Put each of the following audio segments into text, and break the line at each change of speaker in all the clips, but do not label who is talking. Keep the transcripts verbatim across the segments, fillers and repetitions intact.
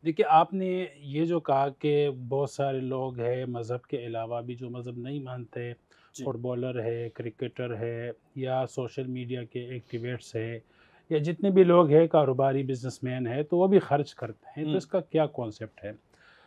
देखिए, आपने ये जो कहा कि बहुत सारे लोग हैं मज़हब के अलावा भी जो मज़हब नहीं मानते,
जी।
फुटबॉलर है, क्रिकेटर है या सोशल मीडिया के एक्टिविस्ट हैं या जितने भी लोग हैं कारोबारी बिजनेसमैन हैं, तो वो भी खर्च करते हैं। तो
हुँ,
इसका क्या कॉन्सेप्ट है?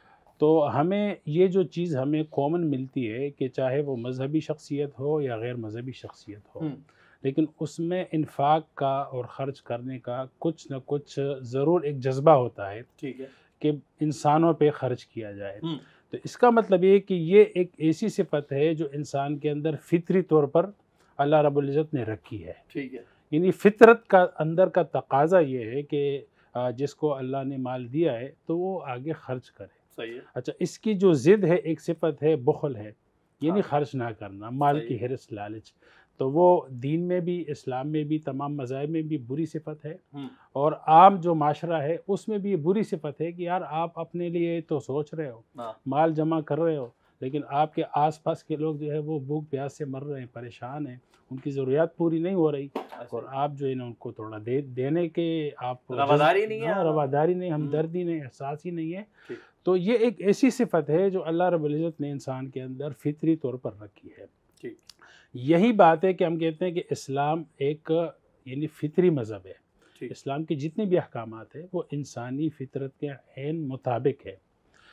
तो हमें ये जो चीज़ हमें कॉमन मिलती है कि चाहे वो मज़हबी शख्सियत हो या गैर मज़हबी शख्सियत हो,
हुँ,
लेकिन उसमें इन्फ़ाक का और ख़र्च करने का कुछ न कुछ ज़रूर एक जज़्बा होता है
ठीक है।
कि इंसानों पे खर्च किया जाए।
हुँ,
तो इसका मतलब ये है कि ये एक ऐसी सिफ़त है जो इंसान के अंदर फ़ितरी तौर पर अल्लाह रब्बुल इज़्ज़त ने रखी है।
ठीक है।
यानी फ़ितरत का अंदर का तकाज़ा ये है कि अ, जिसको अल्लाह ने माल दिया है तो वो आगे खर्च करे।
सही है।
अच्छा, इसकी जो ज़िद है, एक सिफ़त है बुख़्ल है, यानी
हाँ,
खर्च ना करना, माल
सही
की
है।
हिर्स, लालच। तो वो दीन में भी, इस्लाम में भी, तमाम मज़ाहिब में भी बुरी सिफ़त है
हुँ,
और आम जो माशरा है उसमें भी ये बुरी सिफ़त है कि यार आप अपने लिए तो सोच रहे हो,
हाँ,
माल जमा कर रहे हो, लेकिन आपके आस-पास के लोग जो है वो भूख प्यास से मर रहे हैं, परेशान हैं, उनकी ज़रूरियात पूरी नहीं हो रही
ऐसा
और
ही।
आप जो है ना उनको थोड़ा दे देने के आप जज़्ब
रवादारी नहीं है
हाँ,
हाँ,
रवादारी नहीं,
हुँ,
हमदर्दी नहीं, एहसास ही नहीं है।
ठीक,
तो ये एक ऐसी सिफ़त है जो अल्लाह रब्बुल इज़्ज़त ने इंसान के अंदर फ़ितरी तौर पर रखी है।
ठीक,
यही बात है कि हम कहते हैं कि इस्लाम एक यानी फ़ितरी मज़हब है।
ठीक।
इस्लाम के जितने भी अहकामात हैं वो इंसानी फ़ितरत के ऐन मुताबिक है।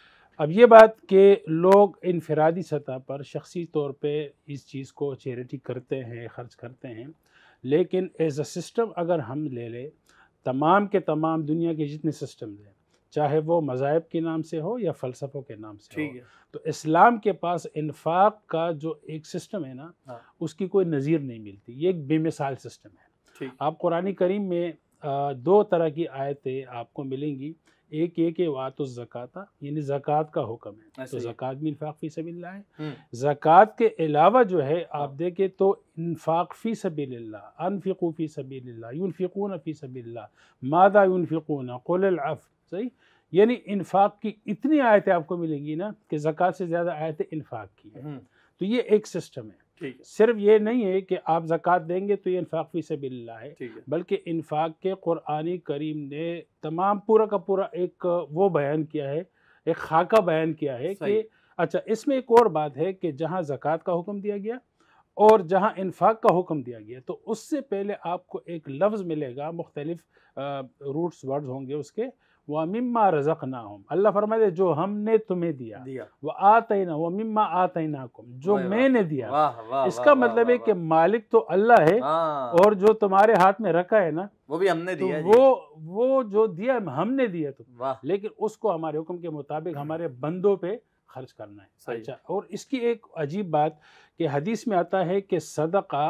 अब ये बात कि लोग इनफ़रादी सतह पर शख़्सी तौर पे इस चीज़ को चैरिटी करते हैं, ख़र्च करते हैं, लेकिन एज़ अ सिस्टम अगर हम ले लें, तमाम के तमाम दुनिया के जितने सिस्टम्स हैं, चाहे वो मज़ाहिब के नाम से हो या फ़लसफ़ों के नाम से
ठीक
हो,
है।
तो इस्लाम के पास इन्फ़ाक का जो एक सिस्टम है ना,
हाँ,
उसकी कोई नज़ीर नहीं मिलती। ये एक बेमिसाल सिस्टम है।
ठीक,
आप कुरान करीम में अ, दो तरह की आयतें आपको मिलेंगी। एक ये कि वातुज़ ज़काता यानी ज़कात का हुक्म है, तो
ऐसा ही है।
ज़कात भी इन्फ़ाक फ़ी सबिलिल्लाह है।
हुँ,
ज़कात के अलावा जो है आप
हाँ,
देखें तो इन्फ़ाक फ़ी सबिलिल्लाह, अनफ़िक़ू फ़ी सबिलिल्लाह, युनफ़िक़ून फ़ी सबिलिल्लाह, माज़ा युनफ़िक़ून क़ुलिल अफ़्व, सही? यानी इन्फ़ाक की इतनी आयतें आपको मिलेंगी ना कि ज़कात से ज़्यादा आयतें इन्फ़ाक की है।
हुँ,
तो ये एक सिस्टम है।
ठीक है,
सिर्फ़ ये नहीं है कि आप ज़कात देंगे तो ये इन्फ़ाक फ़ी सबिलिल्लाह है,
ठीक है।
बल्कि इन्फ़ाक के कुरानी करीम ने तमाम पूरा का पूरा एक वो बयान किया है, एक ख़ाका बयान किया है कि
सही,
अच्छा, इसमें एक और बात है कि जहाँ ज़कात का हुक्म दिया गया और जहाँ इन्फ़ाक का हुक्म दिया गया, तो उससे पहले आपको एक लफ्ज़ मिलेगा, मुख्तलिफ़ अ, रूट्स वर्ड्स होंगे उसके, व मिम्मा रज़क़नाहुम, अल्लाह फरमाते हैं जो हमने तुम्हें दिया,
दिया।
व आतैना व मिम्मा आतैनाकुम, जो
वाह, वाह!
मैंने दिया।
वाह, वाह, वाह,
इसका
वाह,
मतलब
वाह,
है कि
वाह!
मालिक तो अल्लाह है
हाँ,
और जो तुम्हारे हाथ में रखा है ना,
वो भी हमने
तो
दिया
वो
जी।
वो जो दिया हमने दिया तुमको,
वाह!
लेकिन उसको हमारे हुक्म के मुताबिक हमारे बंदों पे खर्च करना है।
सही है।
अच्छा, और इसकी एक अजीब बात कि हदीस में आता है कि सदका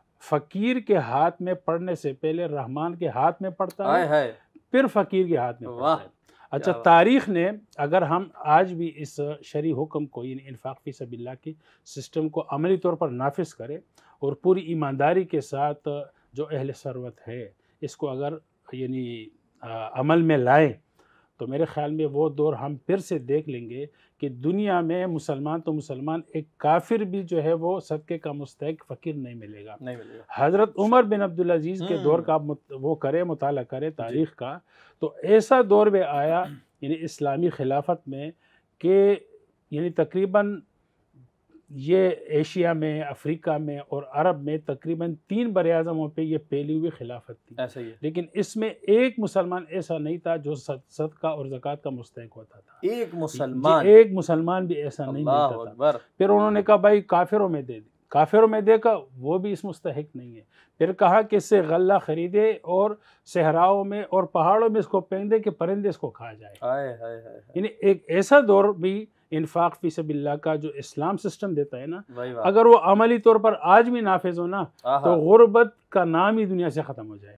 फ़कीर के हाथ में पड़ने से पहले रहमान के हाथ में पड़ता है,
आय हाय!
फिर फ़कीर के हाथ में
वाह!
पड़ता है। अच्छा,
क्या बात!
तारीख़ ने अगर हम आज भी इस शरई हुक्म को यानी इन्फ़ाक फ़ी सबिलिल्लाह के सिस्टम को अमली तौर पर नाफ़िज़ करें और पूरी ईमानदारी के साथ जो अहले सरवत है, इसको अगर यानी अ, अमल में लाएँ, तो मेरे ख़्याल में वो दौर हम फिर से देख लेंगे कि दुनिया में मुसलमान तो मुसलमान, एक काफ़िर भी जो है वो सदक़े का मुस्तहिक़ फ़कीर नहीं मिलेगा।
नहीं मिलेगा।
हज़रत उमर बिन अब्दुल अज़ीज़ के दौर का
हुँ,
आप मुत वो करें, मुताला करें
जी।
तारीख़ का, तो ऐसा दौर में आया यानी इस्लामी खिलाफ़त में कि यानी तकरीबन ये एशिया में, अफ़्रीका में और अरब में तकरीबन तीन बरे-आज़मों पे ये फैली हुई खिलाफ़त थी।
ऐसा ही है।
लेकिन इसमें एक मुसलमान ऐसा नहीं था जो सद सदका और ज़कात का मुस्तहिक़ होता था।
एक
इ जी,
मुसलमान,
एक मुसलमान भी ऐसा नहीं मिलता
अल्लाहु
था।
अकबर!
फिर उन्होंने कहा भाई काफ़िरों में दे दी, काफ़िरों में देखा वो भी इस मुस्तहिक़ नहीं है। फिर कहा कि इससे गल्ला खरीदे और सहराओं में और पहाड़ों में इसको फेंक दे कि परिंदे इसको खा जाए।
आय हाय हाय हाय!
यानी एक ऐसा दौर भी इन्फ़ाक फ़ी सबिलिल्लाह का जो इस्लाम सिस्टम देता है ना,
वही बात।
अगर वो अमली तौर पर आज भी नाफ़िज़ हो ना, तो
आहा!
गुर्बत का नाम ही दुनिया से ख़त्म हो जाए।